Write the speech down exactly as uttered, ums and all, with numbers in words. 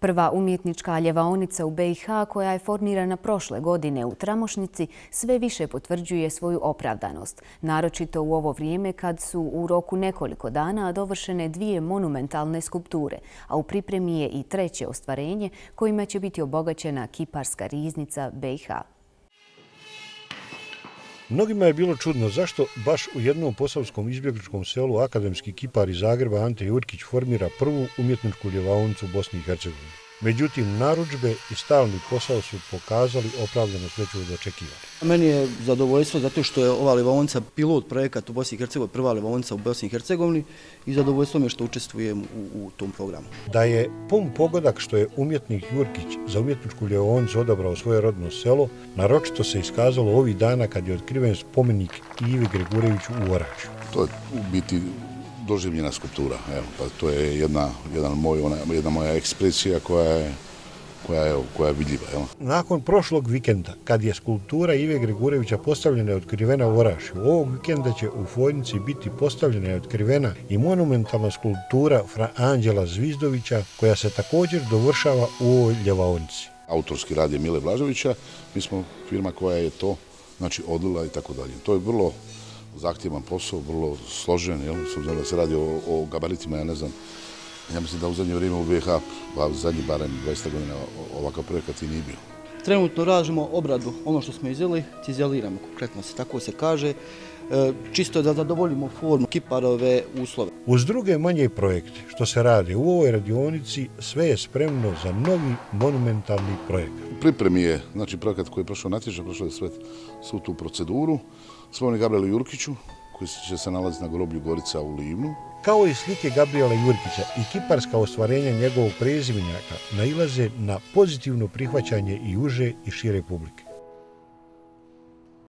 Prva umjetnička ljevaonica u B i H koja je formirana prošle godine u Tramošnici sve više potvrđuje svoju opravdanost, naročito u ovo vrijeme kad su u roku nekoliko dana dovršene dvije monumentalne skulpture, a u pripremi je i treće ostvarenje kojima će biti obogaćena kiparska riznica B i H. Mnogima je bilo čudno zašto baš u jednom posavskom izbjegličkom selu akademski kipar iz Zagreba Ante Jurkić formira prvu umjetničku ljevaonicu u Bosni i Hercegovini. Međutim, narudžbe i stalni posao su pokazali opravdanost već od očekivanja. Meni je zadovoljstvo zato što je ova ljevaonica pilot projekat u Bosni i Hercegovini, prva ljevaonica u Bosni i Hercegovini i zadovoljstvo mi je što učestvujem u, u tom programu. Da je pun pogodak što je umjetnik Jurkić za umjetničku ljevaonicu odabrao svoje rodno selo, naročito se iskazalo ovih dana kad je otkriven spomenik Ivi Gregureviću u Orašju. To je u biti doživljena skulptura. Evo, pa to je jedna, jedan moj, ona, jedna moja ekspresija koja je, koja je, koja je vidljiva. Evo. Nakon prošlog vikenda, kad je skulptura Ive Gregurevića postavljena i otkrivena u Orašju, ovog vikenda će u Fojnici biti postavljena i otkrivena i monumentalna skulptura Fra Anđela Zvizdovića, koja se također dovršava u ovoj ljevaonici. Autorski rad je Mile Blaževića, mi smo firma koja je to znači, odlila i tako dalje. To je vrlo zahtjevan posao, vrlo složen, jel? S obzirom da se radi o, o gabaritima, ja ne znam, ja mislim da u zadnje vrijeme u B i H, pa zadnji barem dvadeset godina ovakav projekat i nije bio. Trenutno radimo obradu, ono što smo izjeli, cizeliramo, konkretno se tako se kaže, čisto da zadovoljimo formu, kiparove uslove. Uz druge manje projekte što se radi u ovoj radionici, sve je spremno za novi monumentalni projekat. U pripremi je, znači, projekat koji je prošao natječaj, prošao je sve, svu tu proceduru, spomenik Gabrielu Jurkiću, koji će se nalaziti na groblju Gorica u Livnu. Kao i slike Gabriela Jurkića i kiparska ostvarenja njegovog prezimenjaka nailaze na pozitivno prihvaćanje i uže i šire publike.